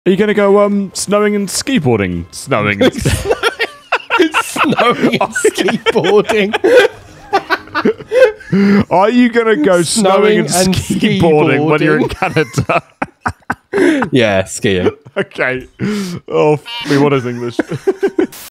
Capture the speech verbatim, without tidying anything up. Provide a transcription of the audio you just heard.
Are you going to go um snowing and skateboarding? Snowing. And snowing and skateboarding. Are you going to go snowing, snowing and, and skateboarding, skateboarding when you're in Canada? Yeah, skiing. Okay. Oh, f me, what is English?